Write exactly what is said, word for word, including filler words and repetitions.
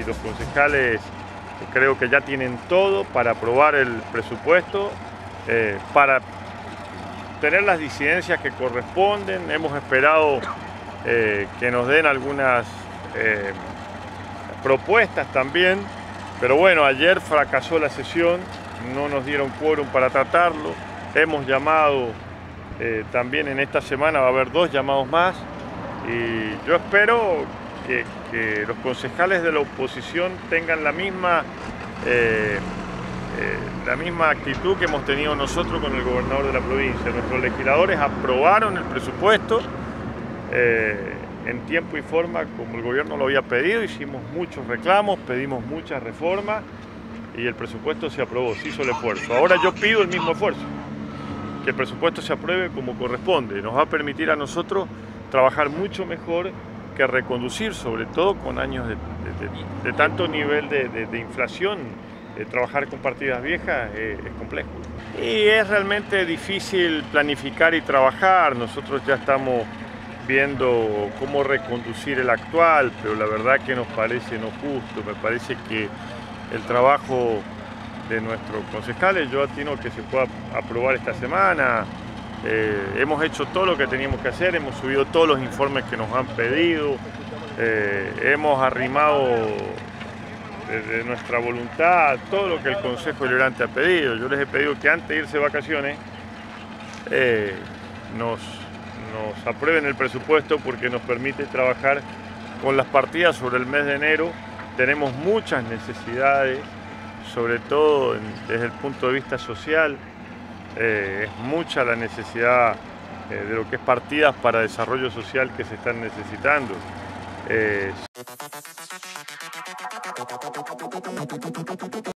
y los concejales creo que ya tienen todo para aprobar el presupuesto, eh, para tener las disidencias que corresponden. Hemos esperado eh, que nos den algunas eh, propuestas también, pero bueno, ayer fracasó la sesión, no nos dieron quórum para tratarlo. Hemos llamado eh, también en esta semana, va a haber dos llamados más, y yo espero que, que los concejales de la oposición tengan la misma eh, Eh, la misma actitud que hemos tenido nosotros con el gobernador de la provincia. Nuestros legisladores aprobaron el presupuesto eh, en tiempo y forma como el gobierno lo había pedido. Hicimos muchos reclamos, pedimos muchas reformas y el presupuesto se aprobó, se hizo el esfuerzo. Ahora yo pido el mismo esfuerzo, que el presupuesto se apruebe como corresponde. Nos va a permitir a nosotros trabajar mucho mejor que reconducir, sobre todo con años de, de, de, de tanto nivel de, de, de inflación. Eh, trabajar con partidas viejas eh, es complejo. Y es realmente difícil planificar y trabajar. Nosotros ya estamos viendo cómo reconducir el actual, pero la verdad que nos parece no justo. Me parece que el trabajo de nuestros concejales, yo atino que se pueda aprobar esta semana. Eh, hemos hecho todo lo que teníamos que hacer, hemos subido todos los informes que nos han pedido, eh, hemos arrimado de nuestra voluntad, todo lo que el Consejo Deliberante ha pedido. Yo les he pedido que antes de irse de vacaciones eh, nos, nos aprueben el presupuesto, porque nos permite trabajar con las partidas sobre el mes de enero. Tenemos muchas necesidades, sobre todo en, desde el punto de vista social. Eh, es mucha la necesidad eh, de lo que es partidas para desarrollo social que se están necesitando. Eh,